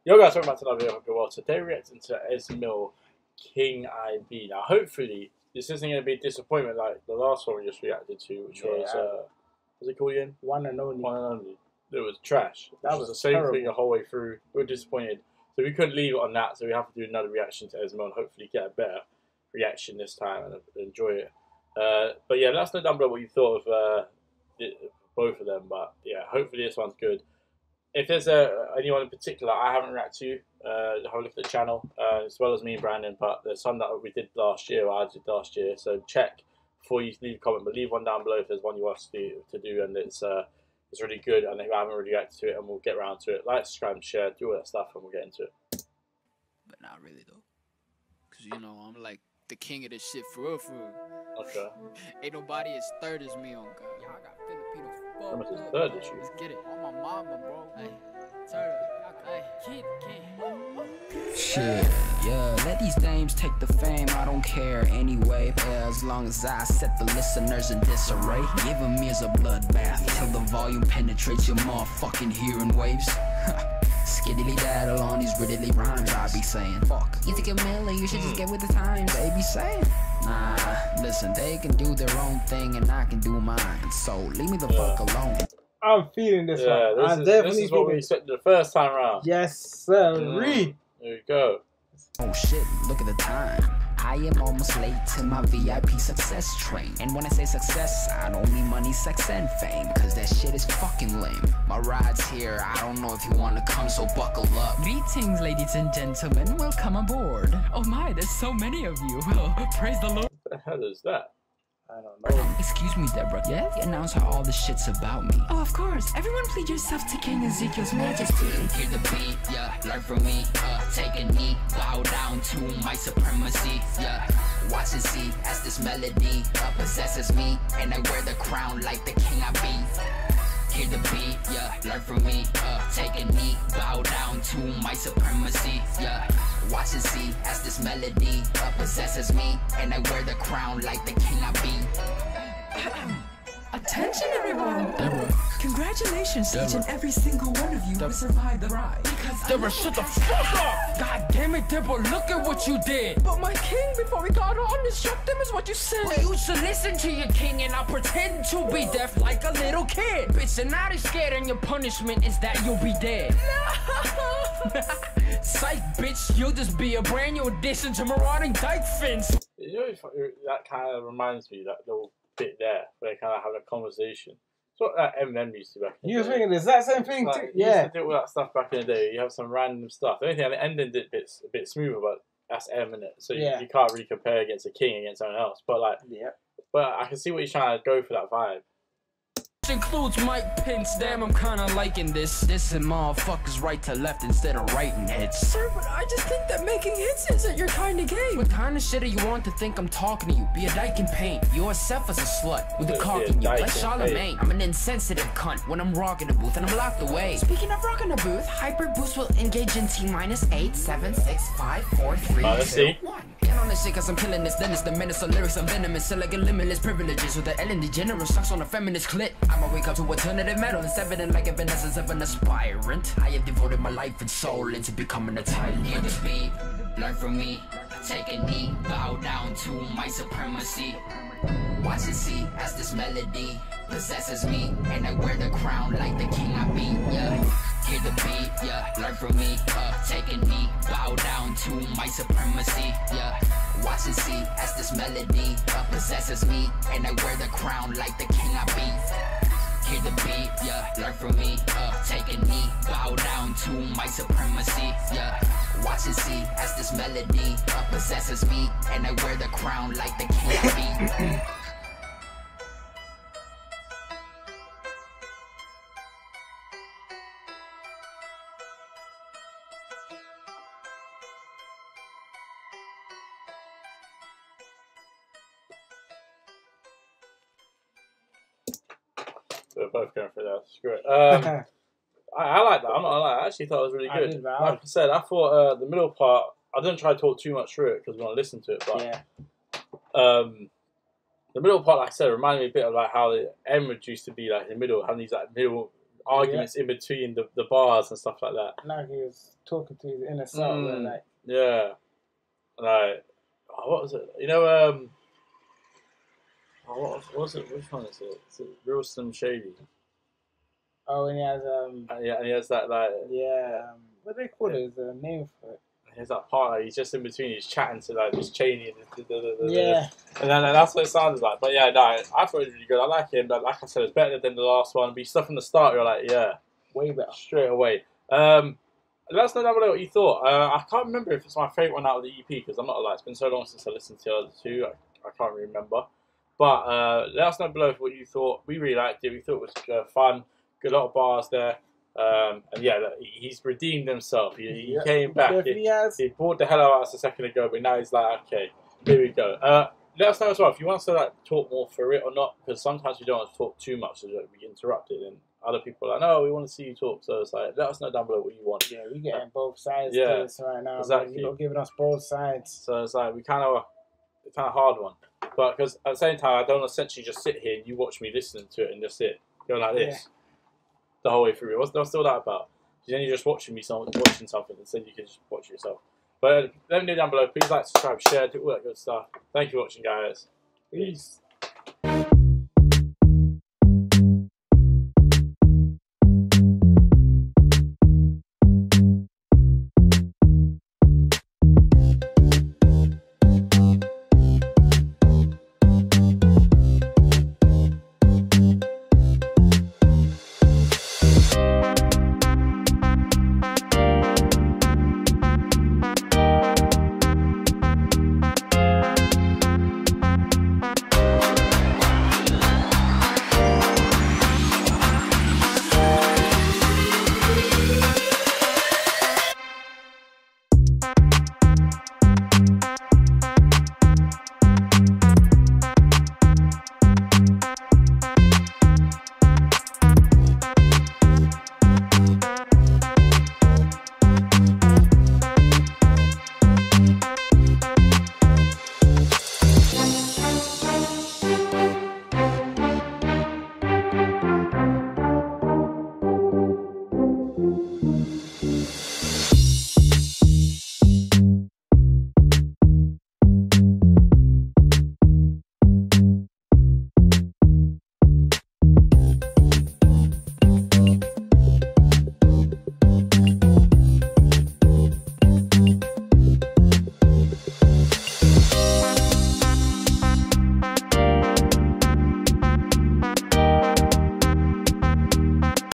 Yo guys, welcome back to another video. Hope you're well. Today we're reacting to Esmil King IB. Now hopefully this isn't going to be a disappointment like the last one we just reacted to, which was, what's it called again? One and Only. One and Only. It was trash. That was the same terrible. thing the whole way through. We were disappointed. So we couldn't leave it on that, so we have to do another reaction to Esmil and hopefully get a better reaction this time and enjoy it. But yeah, let us know down below what you thought of both of them. But yeah, hopefully this one's good. If there's anyone in particular I haven't reacted to, have a look at the channel, as well as me and Brandon. But there's some that we did last year, or I did last year. So check before you leave a comment. But leave one down below if there's one you want us to do, and it's really good. And if I haven't already reacted to it, and we'll get around to it. Like, subscribe, and share, do all that stuff, and we'll get into it. But not really though, cause you know I'm like the king of this shit for real, for real. Okay. Ain't nobody as third as me on God. Y'all got Filipino How much is third this year? Let's get it. On my mama, bro. Hey, turn up. Hey, kid. Shit, yeah, let these dames take the fame, I don't care anyway. As long as I set the listeners in disarray, giving me as a bloodbath till the volume penetrates your motherfucking hearing waves. Skiddly daddle on these riddly rhymes, I be saying. Fuck, you think a million, you should just get with the times, they be saying. Nah, listen, they can do their own thing and I can do mine, so leave me the fuck alone. I'm feeling this one. This is what we expected the first time around. Yes, sir. There you go. Oh shit, look at the time. I am almost late to my VIP success train. And when I say success, I don't mean money, sex, and fame, cause that shit is fucking lame. My ride's here, I don't know if you wanna come, so buckle up. Greetings, ladies and gentlemen, welcome aboard. Oh my, there's so many of you. Well, praise the Lord. What the hell is that? I don't know. Excuse me, Deborah. Yes? Announce how all the shit's about me. Oh, of course. Everyone plead yourself to King Ezekiel's majesty. Hear the beat, yeah, learn from me, take a knee, bow down to my supremacy, yeah. Watch and see as this melody possesses me, and I wear the crown like the king I be. Hear the beat, yeah, learn from me, take a knee, bow down to my supremacy, yeah. Watch and see as this melody possesses me, and I wear the crown like the king I be. Attention, everyone. Deborah. Congratulations to each and every single one of you who survived the ride. Because Deborah, shut the fuck up! God damn it, Deborah, look at what you did! But my king, before we got on, instruct them is what you said. Well, you should listen to your king and I'll pretend to be deaf like a little kid. Bitch, you're not as scared and your punishment is that you'll be dead. Psych, bitch, you'll just be a brand new addition to marauding dyke fence. You know, that kind of reminds me, that little bit there, where they kind of have a conversation. It's what that Eminem used to back in the day. You was thinking the exact same thing Like, too? he Yeah. used to do all that stuff back in the day. You have some random stuff. The only thing, the ending did a bit smoother, but that's Eminem. So Yeah. you can't really compare against a king against someone else. But like, Yeah. but I can see what he's trying to go for that vibe. Includes Mike Pence. Damn, I'm kinda liking this. This and motherfuckers right to left instead of writing hits. Sir, but I just think that making hits isn't your kind of game. What kind of shit do you want to think I'm talking to you? Be a dyke in pain. You're self as a slut with a cock in you. dyke Like in Charlemagne. pain. I'm an insensitive cunt when I'm rocking the booth and I'm locked away. Speaking of rocking a booth, Hyper boost will engage in T-8, 7, 6, 5, 4, 3, Let's 2, see. 1. Get on this shit cause I'm killing this. Then it's the menace of lyrics. I'm venomous. So like a limitless privileges with the Ellen DeGeneres sucks on a feminist clit. I'ma wake up to alternative metal. It's evident like evanescence of an aspirant. I have devoted my life and soul into becoming a tyrant. Hear the beat, learn from me, take a knee, bow down to my supremacy. Watch and see as this melody possesses me, and I wear the crown like the king I be, yeah. Hear the beat, yeah, learn from me, take a knee, bow down to my supremacy, yeah. Watch and see as this melody possesses me, and I wear the crown like the king I be. Hear the beat, yeah, learn from me, take a knee, bow down to my supremacy, yeah. Watch and see as this melody possesses me, and I wear the crown like the king I be. We're both going for that. Screw it. I like that. I'm not gonna lie. I actually thought it was really I good. did, man. Like I said, I thought the middle part. I didn't try to talk too much through it because we want to listen to it. But Yeah. The middle part, like I said, reminded me a bit of like how the M used to be like in the middle, having these like middle arguments in between the bars and stuff like that. Like he was talking to his inner self. And like, yeah. Like, what was it? You know, what was it? Which one is it? Is it Real Slim Shady? oh, and he has Yeah, and he has that like. what do they call it? There's a name for it. He's that part, like, he's just in between, he's chatting to like this Cheney and Yeah. and then that's what it sounded like. But yeah, no, I thought it was really good. I like him, but like I said, it's better than the last one. But stuff from the start, you're like, yeah, Way better. straight away. Let us know down below what you thought. I can't remember if it's my favourite one out of the EP because I'm not gonna lie, it's been so long since I listened to the other two, I can't remember. But let us know below what you thought. We really liked it. We thought it was fun. Good lot of bars there. And yeah, look, he's redeemed himself. He came back. He pulled the hell out of us a second ago, but now he's like, okay, here we go. Let us know as well if you want us to like talk more for it or not, because sometimes we don't want to talk too much, so we get interrupted, and other people are like, no, we want to see you talk. So it's like, let us know down below what you want. Yeah, we getting both sides to this right now. Exactly. You're not giving us both sides. So it's like it's kind of a hard one, but because at the same time, I don't essentially just sit here and you watch me listening to it and just sit going like this. The whole way through. What's all that about? Then you're just watching watching something, instead you can just watch it yourself. But let me know down below. Please like, subscribe, share, do all that good stuff. Thank you for watching, guys. Peace.